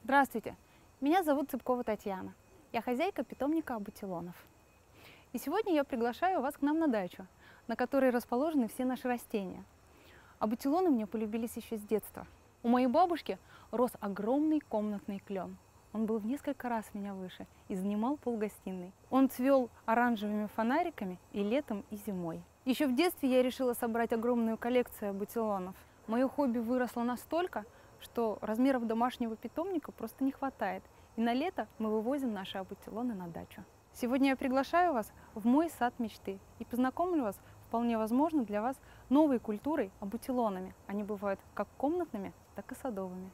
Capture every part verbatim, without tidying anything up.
Здравствуйте, меня зовут Цыпкова Татьяна. Я хозяйка питомника абутилонов. И сегодня я приглашаю вас к нам на дачу, на которой расположены все наши растения. Абутилоны мне полюбились еще с детства. У моей бабушки рос огромный комнатный клен. Он был в несколько раз меня выше и занимал полгостиной. Он цвел оранжевыми фонариками и летом, и зимой. Еще в детстве я решила собрать огромную коллекцию абутилонов. Мое хобби выросло настолько, что размеров домашнего питомника просто не хватает. И на лето мы вывозим наши абутилоны на дачу. Сегодня я приглашаю вас в мой сад мечты и познакомлю вас, вполне возможно, для вас новой культурой абутилонами. Они бывают как комнатными, так и садовыми.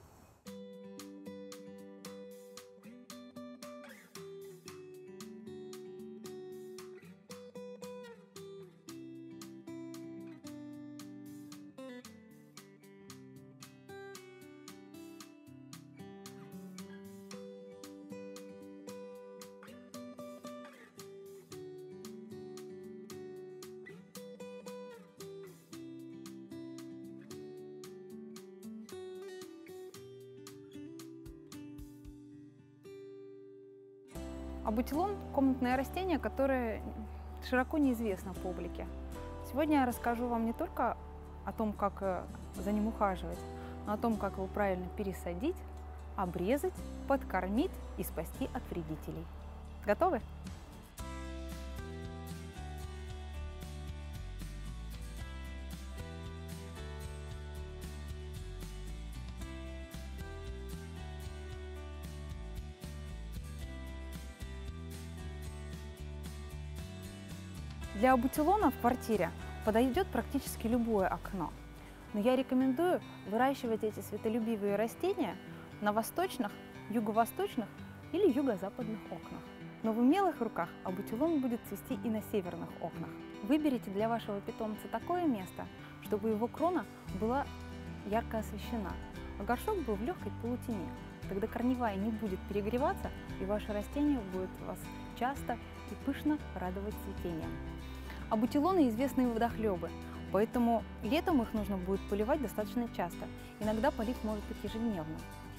Абутилон – комнатное растение, которое широко неизвестно публике. Сегодня я расскажу вам не только о том, как за ним ухаживать, но о том, как его правильно пересадить, обрезать, подкормить и спасти от вредителей. Готовы? Для абутилона в квартире подойдет практически любое окно, но я рекомендую выращивать эти светолюбивые растения на восточных, юго-восточных или юго-западных окнах. Но в умелых руках абутилон будет цвести и на северных окнах. Выберите для вашего питомца такое место, чтобы его крона была ярко освещена, а горшок был в легкой полутени. Тогда корневая не будет перегреваться, и ваше растение будет вас часто и пышно радовать цветением. Абутилоны – известные водохлебы, поэтому летом их нужно будет поливать достаточно часто. Иногда полив может быть ежедневным.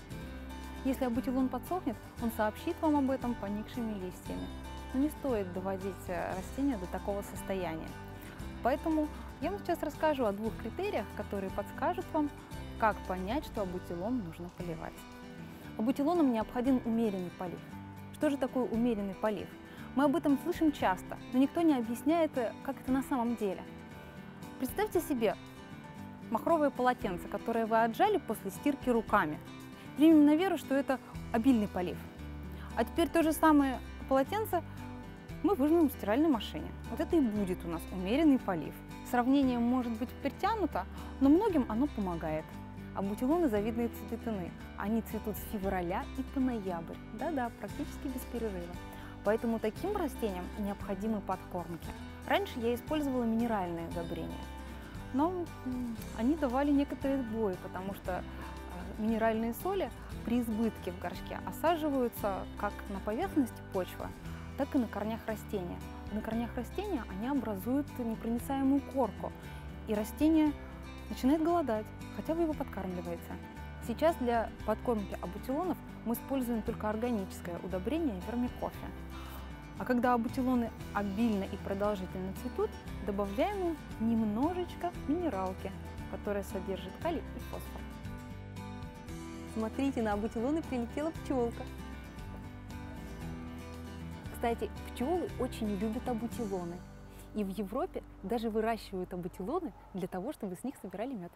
Если абутилон подсохнет, он сообщит вам об этом поникшими листьями. Но не стоит доводить растение до такого состояния. Поэтому я вам сейчас расскажу о двух критериях, которые подскажут вам, как понять, что абутилон нужно поливать. Абутилонам необходим умеренный полив. Что же такое умеренный полив? Мы об этом слышим часто, но никто не объясняет, как это на самом деле. Представьте себе махровое полотенце, которое вы отжали после стирки руками. Примем на веру, что это обильный полив. А теперь то же самое полотенце мы выжмем в стиральной машине. Вот это и будет у нас умеренный полив. Сравнение может быть притянуто, но многим оно помогает. Абутилоны завидные цветы. Они цветут с февраля и по ноябрь. Да-да, практически без перерыва. Поэтому таким растениям необходимы подкормки. Раньше я использовала минеральные удобрения, но они давали некоторые сбои, потому что минеральные соли при избытке в горшке осаживаются как на поверхности почвы, так и на корнях растения. На корнях растения они образуют непроницаемую корку, и растение начинает голодать, хотя вы его подкармливаете. Сейчас для подкормки абутилонов мы используем только органическое удобрение вермикофе. А когда абутилоны обильно и продолжительно цветут, добавляем им немножечко минералки, которая содержит калий и фосфор. Смотрите, на абутилоны прилетела пчелка. Кстати, пчелы очень любят абутилоны. И в Европе даже выращивают абутилоны для того, чтобы с них собирали мед.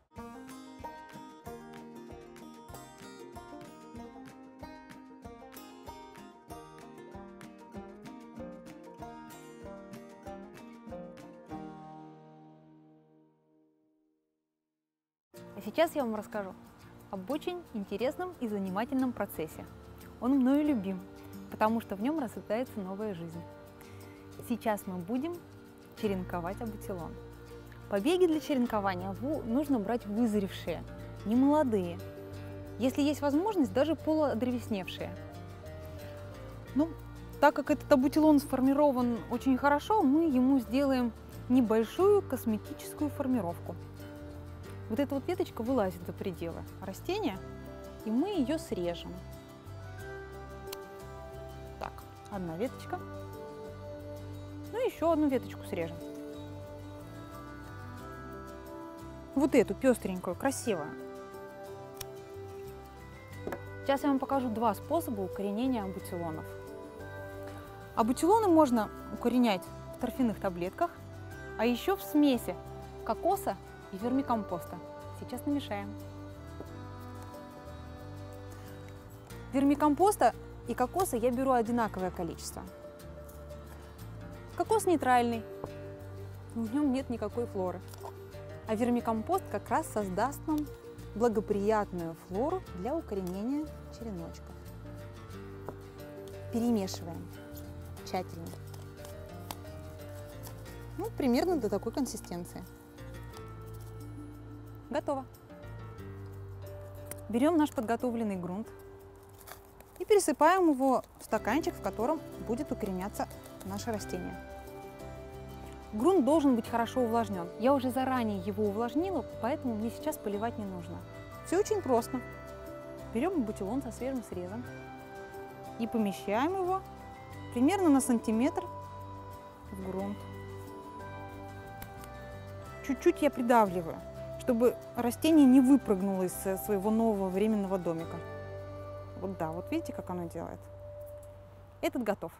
А сейчас я вам расскажу об очень интересном и занимательном процессе. Он мною любим, потому что в нем рождается новая жизнь. Сейчас мы будем черенковать абутилон. Побеги для черенкования нужно брать вызревшие, не молодые. Если есть возможность, даже полуодревесневшие. Ну, так как этот абутилон сформирован очень хорошо, мы ему сделаем небольшую косметическую формировку. Вот эта вот веточка вылазит за пределы растения, и мы ее срежем. Так, одна веточка. Ну, еще одну веточку срежем. Вот эту пестренькую, красивую. Сейчас я вам покажу два способа укоренения абутилонов. Абутилоны можно укоренять в торфяных таблетках, а еще в смеси кокоса и вермикомпоста. Сейчас намешаем. Вермикомпоста и кокоса я беру одинаковое количество. Кокос нейтральный, в нем нет никакой флоры. А вермикомпост как раз создаст нам благоприятную флору для укоренения череночков. Перемешиваем тщательно. Ну, примерно до такой консистенции. Готово. Берем наш подготовленный грунт и пересыпаем его в стаканчик, в котором будет укореняться наше растение. Грунт должен быть хорошо увлажнен. Я уже заранее его увлажнила, поэтому мне сейчас поливать не нужно. Все очень просто. Берем абутилон со свежим срезом и помещаем его примерно на сантиметр в грунт. Чуть-чуть я придавливаю, чтобы растение не выпрыгнуло из своего нового временного домика. Вот да, вот видите, как оно делает. Этот готов.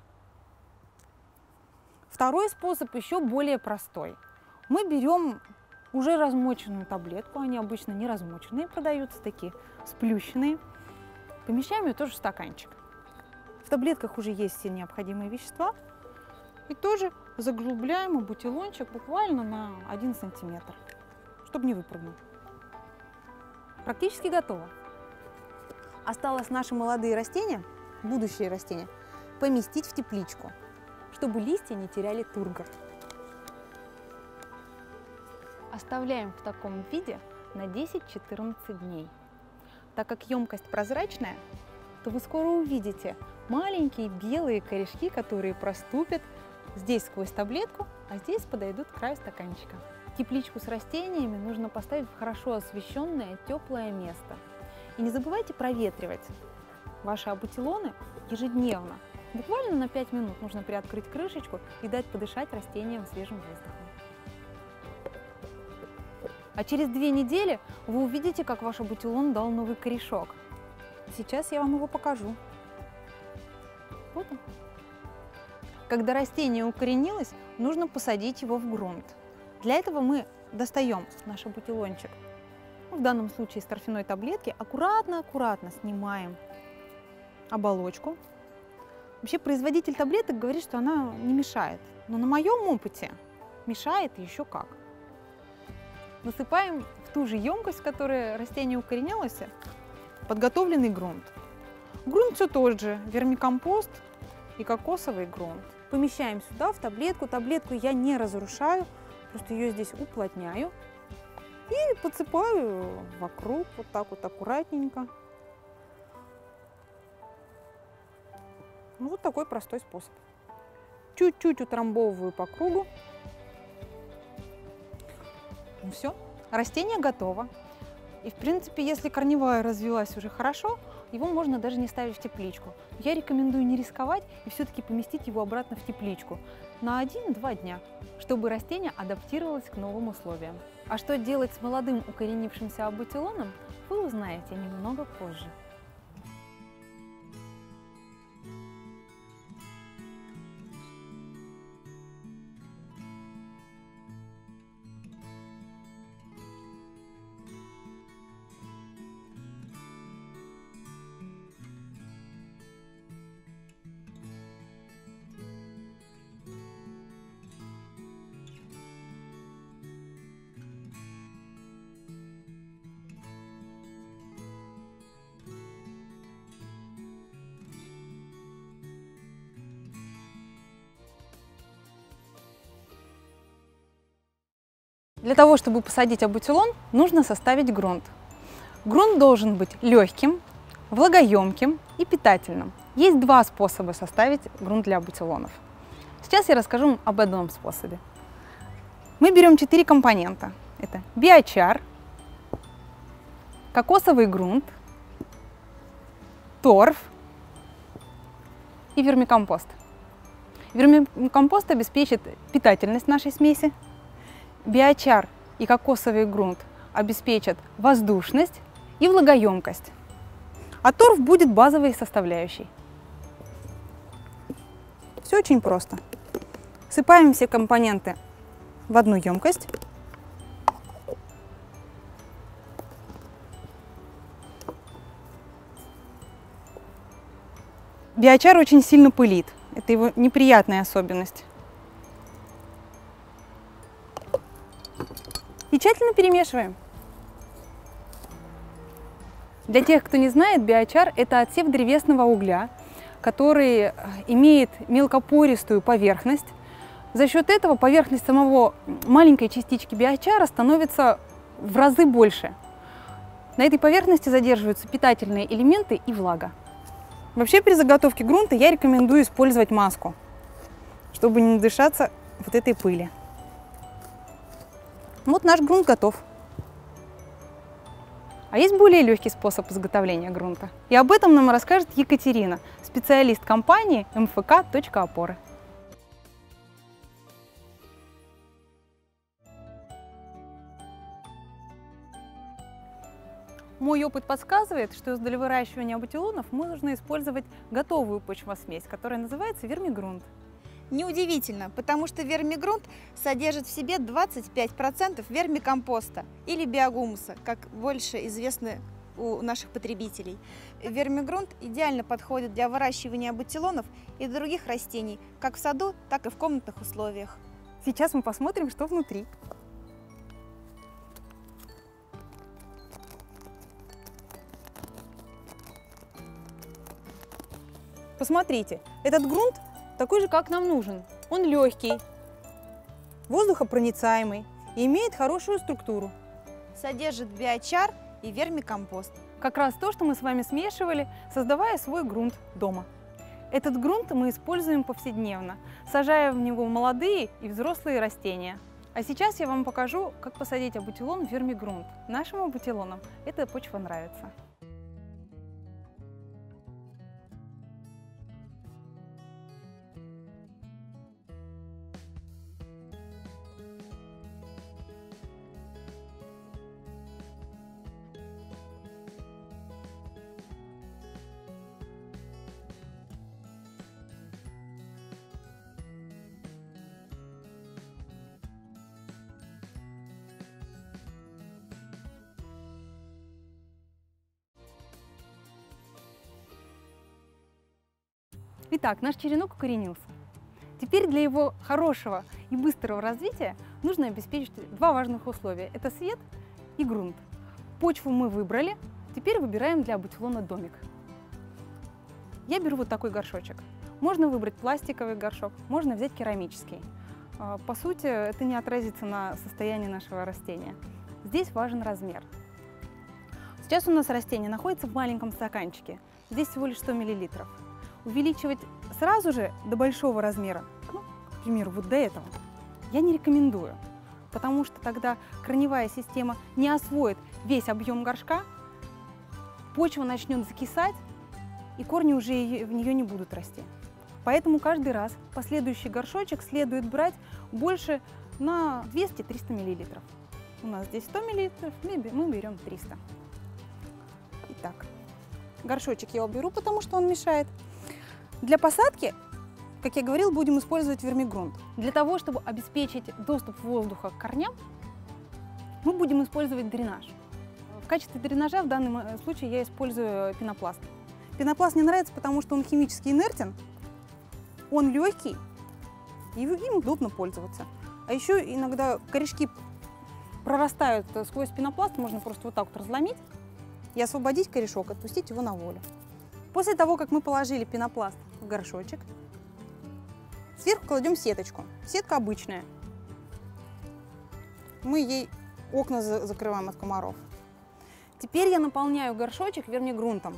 Второй способ еще более простой. Мы берем уже размоченную таблетку, они обычно не размоченные, продаются такие сплющенные. Помещаем ее тоже в стаканчик. В таблетках уже есть все необходимые вещества. И тоже заглубляем абутилончик буквально на один сантиметр, чтобы не выпрыгнул. Практически готово. Осталось наши молодые растения, будущие растения, поместить в тепличку, чтобы листья не теряли тургор. Оставляем в таком виде на десять-четырнадцать дней. Так как емкость прозрачная, то вы скоро увидите маленькие белые корешки, которые проступят здесь сквозь таблетку, а здесь подойдут к краю стаканчика. Тепличку с растениями нужно поставить в хорошо освещенное теплое место. И не забывайте проветривать ваши абутилоны ежедневно. Буквально на пять минут нужно приоткрыть крышечку и дать подышать растениям свежим воздухом. А через две недели вы увидите, как ваш абутилон дал новый корешок. Сейчас я вам его покажу. Вот он. Когда растение укоренилось, нужно посадить его в грунт. Для этого мы достаем наш абутилончик, ну, в данном случае из торфяной таблетки, аккуратно-аккуратно снимаем оболочку. Вообще производитель таблеток говорит, что она не мешает, но на моем опыте мешает еще как. Насыпаем в ту же емкость, в которой растение укоренялось, подготовленный грунт. Грунт все тот же, вермикомпост и кокосовый грунт. Помещаем сюда, в таблетку. Таблетку я не разрушаю, просто ее здесь уплотняю и подсыпаю вокруг, вот так вот аккуратненько. Ну, вот такой простой способ. Чуть-чуть утрамбовываю по кругу. Ну все, растение готово. И в принципе, если корневая развилась уже хорошо, его можно даже не ставить в тепличку. Я рекомендую не рисковать и все-таки поместить его обратно в тепличку на один-два дня, чтобы растение адаптировалось к новым условиям. А что делать с молодым укоренившимся абутилоном, вы узнаете немного позже. Для того, чтобы посадить абутилон, нужно составить грунт. Грунт должен быть легким, влагоемким и питательным. Есть два способа составить грунт для абутилонов. Сейчас я расскажу вам об одном способе. Мы берем четыре компонента. Это биочар, кокосовый грунт, торф и вермикомпост. Вермикомпост обеспечит питательность нашей смеси, биочар и кокосовый грунт обеспечат воздушность и влагоемкость, а торф будет базовой составляющей. Все очень просто. Сыпаем все компоненты в одну емкость. Биочар очень сильно пылит. Это его неприятная особенность. И тщательно перемешиваем. Для тех, кто не знает, биочар – это отсев древесного угля, который имеет мелкопористую поверхность. За счет этого поверхность самого маленькой частички биочара становится в разы больше. На этой поверхности задерживаются питательные элементы и влага. Вообще при заготовке грунта я рекомендую использовать маску, чтобы не надышаться вот этой пыли. Вот наш грунт готов. А есть более легкий способ изготовления грунта. И об этом нам расскажет Екатерина, специалист компании эм эф ка точка опоры. Мой опыт подсказывает, что для выращивания бутилонов можно использовать готовую почвосмесь, которая называется вермигрунт. Неудивительно, потому что вермигрунт содержит в себе двадцать пять процентов вермикомпоста или биогумуса, как больше известно у наших потребителей. Вермигрунт идеально подходит для выращивания бутилонов и других растений, как в саду, так и в комнатных условиях. Сейчас мы посмотрим, что внутри. Посмотрите, этот грунт такой же, как нам нужен. Он легкий, воздухопроницаемый и имеет хорошую структуру. Содержит биочар и вермикомпост. Как раз то, что мы с вами смешивали, создавая свой грунт дома. Этот грунт мы используем повседневно, сажая в него молодые и взрослые растения. А сейчас я вам покажу, как посадить абутилон в вермигрунт. Нашим абутилонам эта почва нравится. Итак, наш черенок укоренился. Теперь для его хорошего и быстрого развития нужно обеспечить два важных условия. Это свет и грунт. Почву мы выбрали, теперь выбираем для абутилона домик. Я беру вот такой горшочек. Можно выбрать пластиковый горшок, можно взять керамический. По сути, это не отразится на состоянии нашего растения. Здесь важен размер. Сейчас у нас растение находится в маленьком стаканчике. Здесь всего лишь сто миллилитров. Увеличивать сразу же до большого размера, ну, к примеру, вот до этого, я не рекомендую, потому что тогда корневая система не освоит весь объем горшка, почва начнет закисать, и корни уже в нее не будут расти. Поэтому каждый раз последующий горшочек следует брать больше на двести-триста миллилитров. У нас здесь сто миллилитров, мы берем триста. Итак, горшочек я уберу, потому что он мешает. Для посадки, как я говорил, будем использовать вермигрунт. Для того, чтобы обеспечить доступ воздуха к корням, мы будем использовать дренаж. В качестве дренажа в данном случае я использую пенопласт. Пенопласт мне нравится, потому что он химически инертен, он легкий, и им удобно пользоваться. А еще иногда корешки прорастают сквозь пенопласт, можно просто вот так вот разломить и освободить корешок, отпустить его на волю. После того, как мы положили пенопласт в горшочек, сверху кладем сеточку. Сетка обычная. Мы ей окна закрываем от комаров. Теперь я наполняю горшочек вермигрунтом.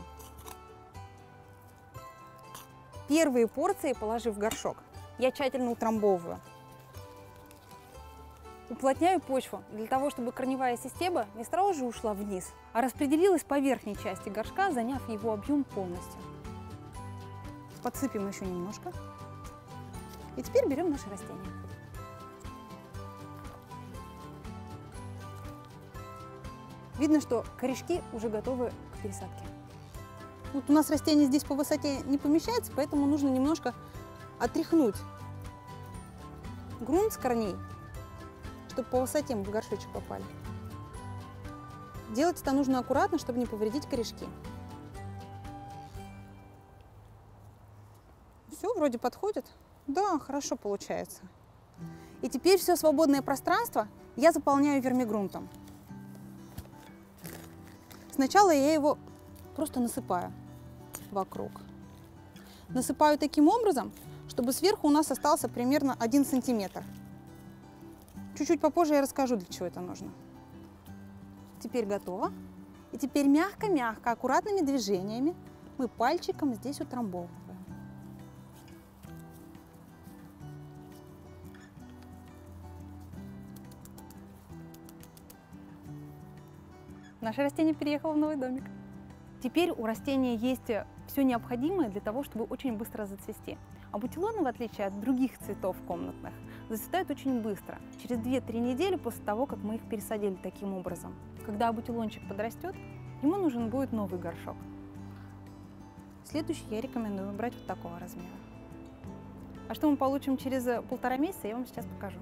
Первые порции, положив в горшок, я тщательно утрамбовываю. Уплотняю почву для того, чтобы корневая система не сразу же ушла вниз, а распределилась по верхней части горшка, заняв его объем полностью. Подсыпем еще немножко. И теперь берем наше растение. Видно, что корешки уже готовы к пересадке. Вот у нас растение здесь по высоте не помещается, поэтому нужно немножко отряхнуть грунт с корней, чтобы по высоте мы в горшочек попали. Делать это нужно аккуратно, чтобы не повредить корешки. Все, вроде подходит. Да, хорошо получается. И теперь все свободное пространство я заполняю вермигрунтом. Сначала я его просто насыпаю вокруг. Насыпаю таким образом, чтобы сверху у нас остался примерно один сантиметр. Чуть-чуть попозже я расскажу, для чего это нужно. Теперь готово. И теперь мягко-мягко, аккуратными движениями мы пальчиком здесь утрамбовываем. Наше растение переехало в новый домик. Теперь у растения есть все необходимое для того, чтобы очень быстро зацвести. А бутилоны, в отличие от других цветов комнатных, зацветают очень быстро, через две-три недели после того, как мы их пересадили таким образом. Когда бутилончик подрастет, ему нужен будет новый горшок. Следующий я рекомендую выбрать вот такого размера. А что мы получим через полтора месяца, я вам сейчас покажу.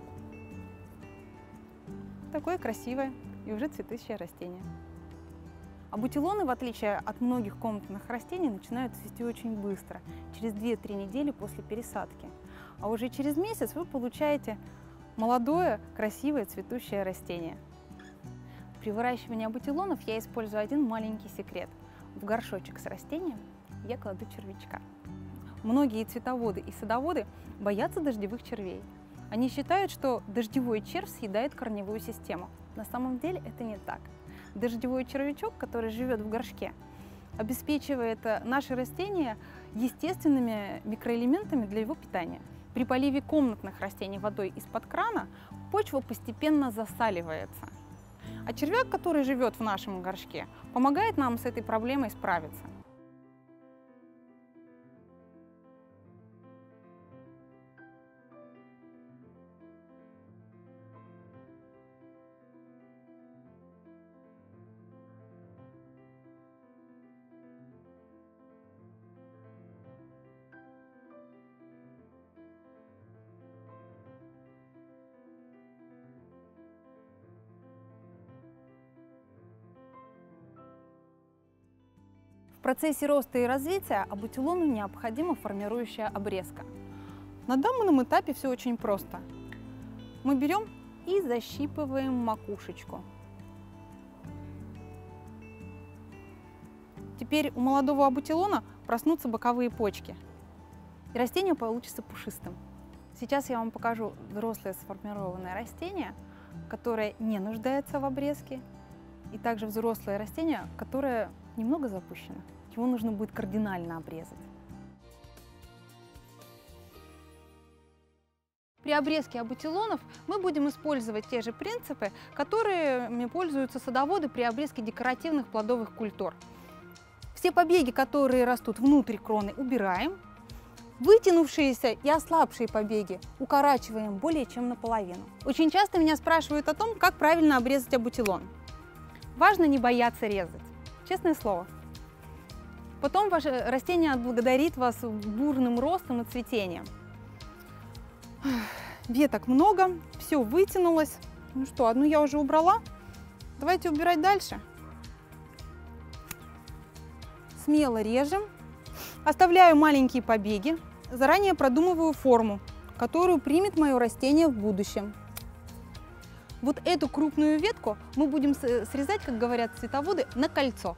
Такое красивое и уже цветущее растение. А бутилоны, в отличие от многих комнатных растений, начинают цвести очень быстро, через две-три недели после пересадки. А уже через месяц вы получаете молодое, красивое цветущее растение. При выращивании бутилонов я использую один маленький секрет. В горшочек с растением я кладу червячка. Многие цветоводы и садоводы боятся дождевых червей. Они считают, что дождевой червь съедает корневую систему. На самом деле это не так. Дождевой червячок, который живет в горшке, обеспечивает наше растение естественными микроэлементами для его питания. При поливе комнатных растений водой из-под крана почва постепенно засаливается. А червяк, который живет в нашем горшке, помогает нам с этой проблемой справиться. В процессе роста и развития абутилону необходима формирующая обрезка. На данном этапе все очень просто. Мы берем и защипываем макушечку. Теперь у молодого абутилона проснутся боковые почки, и растение получится пушистым. Сейчас я вам покажу взрослое сформированное растение, которое не нуждается в обрезке, и также взрослое растение, которое немного запущено. Его нужно будет кардинально обрезать. При обрезке абутилонов мы будем использовать те же принципы, которыми пользуются садоводы при обрезке декоративных плодовых культур. Все побеги, которые растут внутрь кроны, убираем. Вытянувшиеся и ослабшие побеги укорачиваем более чем наполовину. Очень часто меня спрашивают о том, как правильно обрезать абутилон. Важно не бояться резать, честное слово. Потом ваше растение отблагодарит вас бурным ростом и цветением. Веток много, все вытянулось. Ну что, одну я уже убрала. Давайте убирать дальше. Смело режем. Оставляю маленькие побеги. Заранее продумываю форму, которую примет мое растение в будущем. Вот эту крупную ветку мы будем срезать, как говорят цветоводы, на кольцо.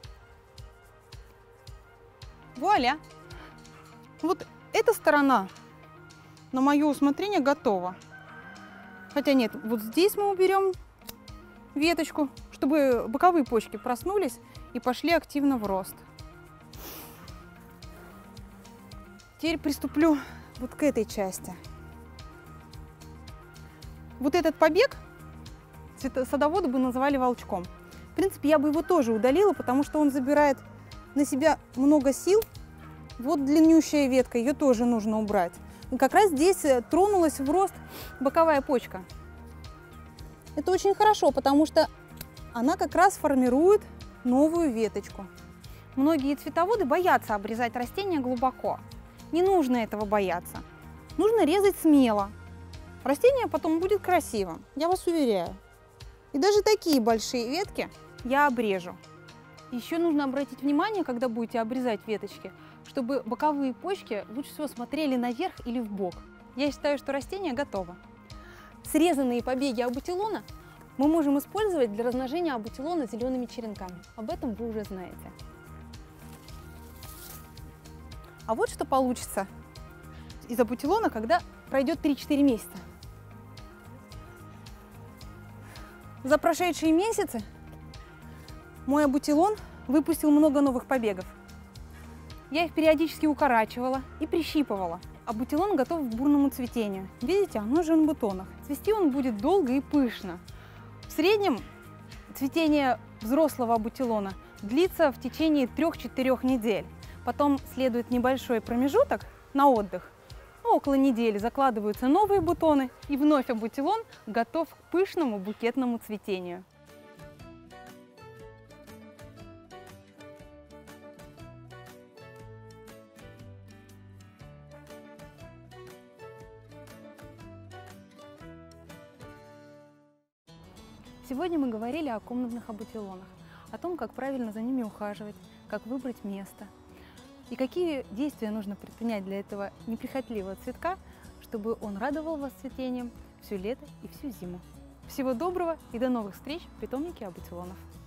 Вуаля! Вот эта сторона на мое усмотрение готова. Хотя нет, вот здесь мы уберем веточку, чтобы боковые почки проснулись и пошли активно в рост. Теперь приступлю вот к этой части. вот этот побег садоводы бы называли волчком. В принципе, я бы его тоже удалила, потому что он забирает на себя много сил. Вот длиннющая ветка, ее тоже нужно убрать. И как раз здесь тронулась в рост боковая почка. Это очень хорошо, потому что она как раз формирует новую веточку. Многие цветоводы боятся обрезать растения глубоко. Не нужно этого бояться. Нужно резать смело. Растение потом будет красивым, я вас уверяю. И даже такие большие ветки я обрежу. Еще нужно обратить внимание, когда будете обрезать веточки, чтобы боковые почки лучше всего смотрели наверх или в бок. Я считаю, что растение готово. Срезанные побеги абутилона мы можем использовать для размножения абутилона зелеными черенками. Об этом вы уже знаете. А вот что получится из абутилона, когда пройдет три-четыре месяца. За прошедшие месяцы мой абутилон выпустил много новых побегов. Я их периодически укорачивала и прищипывала. Абутилон готов к бурному цветению. Видите, он уже на бутонах. Цвести он будет долго и пышно. В среднем цветение взрослого абутилона длится в течение трёх-четырёх недель. Потом следует небольшой промежуток на отдых. Около недели закладываются новые бутоны, и вновь абутилон готов к пышному букетному цветению. Сегодня мы говорили о комнатных абутилонах, о том, как правильно за ними ухаживать, как выбрать место и какие действия нужно предпринять для этого неприхотливого цветка, чтобы он радовал вас цветением все лето и всю зиму. Всего доброго и до новых встреч в питомнике абутилонов!